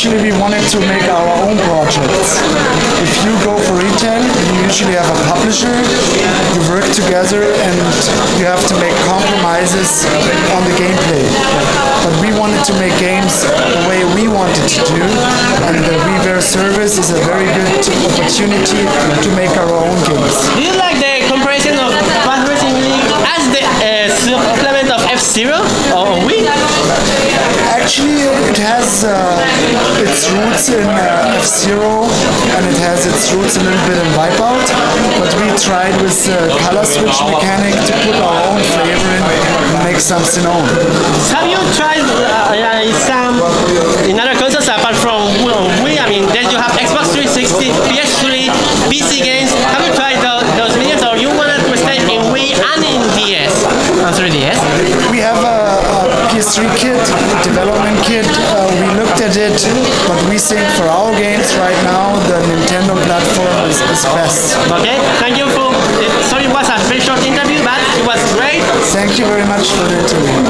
Actually, we wanted to make our own projects. If you go for retail, you usually have a publisher, you work together, and you have to make compromises on the gameplay. But we wanted to make games the way we wanted to do, and the WiiWare service is a very good opportunity to make our own games. Do you like the comparison of Fast Racing League as the supplement of F-Zero or Wii? Actually, it has its roots in F-Zero, and it has its roots a little bit in Wipeout, but we tried with color switch mechanic to put our own flavor in and make something own. Have you tried some in other consoles apart from Wii? I mean, then you have Xbox 360, PS3, PC games. Have you tried those mediums, or you wanted to stay in Wii and in DS? 3DS? We have a PS3 kit, development kit. We looked at it, but we think for our games right now, the Nintendo platform is best. Okay, thank you for. Sorry, it was a very short interview, but it was great. Thank you very much for the interview.